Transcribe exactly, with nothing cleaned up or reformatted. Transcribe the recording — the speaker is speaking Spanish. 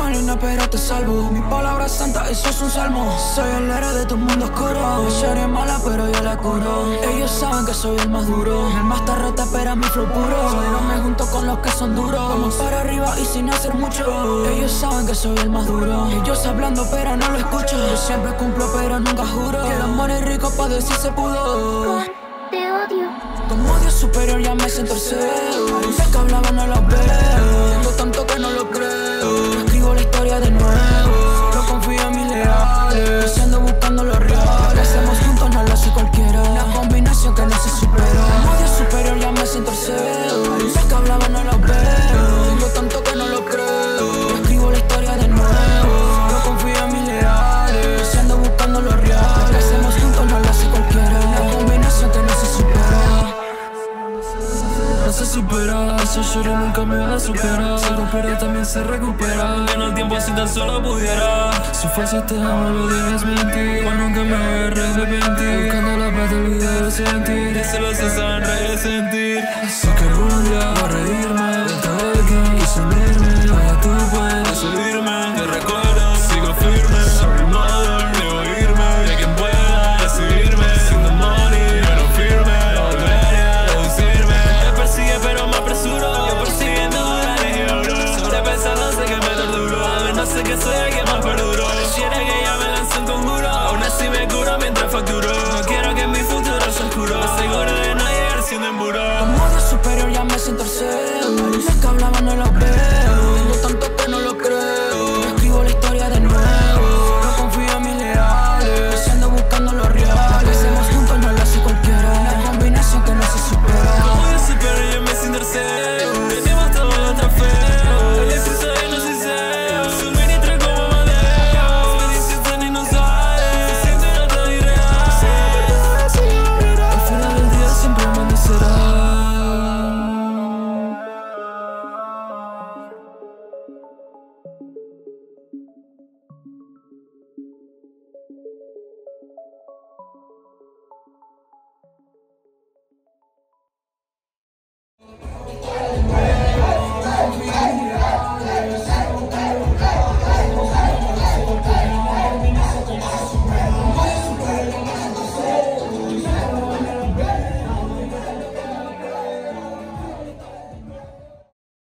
maligna pero te salvo. Mi palabra santa, eso es un salmo. Soy el héroe de tu mundo oscuro. Ella eres mala pero yo la curo. Ellos saben que soy el más duro. El más tarrota espera mi flow puro. Solo me junto con los que son duros. Vamos para arriba y sin hacer mucho. Ellos saben que soy el más duro. Ellos hablando pero no lo escucho. Yo siempre cumplo pero nunca juro. Que el amor es rico pa' decir se pudo. Te odio. Como Dios superior ya me siento el cero. Sé que hablaba no lo veo. Tengo tanto que no lo creo. Escribo la historia de nuevo. No confío en mis leales. Si ando buscando lo real. Lo hacemos juntos, no lo hace cualquiera. Una combinación que no se supera. Como Dios superior ya me siento el cero. Sé que hablaba no lo veo. Tengo tanto que no lo creo. Escribo la historia de nuevo. No confío en mis leales. Si ando buscando lo real. Lo hacemos juntos, no lo hace cualquiera. Una combinación que no se supera. No se supera, ese lloro nunca me va a superar. Se recupera, también se recupera. En el tiempo si tan solo pudiera. Si fuese te amo, lo debes mentir. Pues nunca me voy a arrepentir. Buscando la paz, te olvidé de sentir. Y se lo se saben resentir. Sé que algún día voy a reír.